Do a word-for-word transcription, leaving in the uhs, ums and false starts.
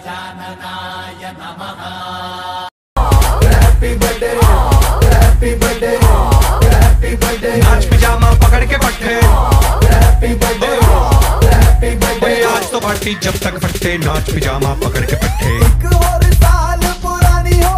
गजाननाय नमः। Happy birthday happy birthday happy birthday. नाच पिजामा पकड़ के पट्टे हैप्पी बर्थडे हैप्पी बर्थडे। आज तो पार्टी जब तक फट्टे नाच पिजामा पकड़ के पट्टे। एक और साल पुरानी हो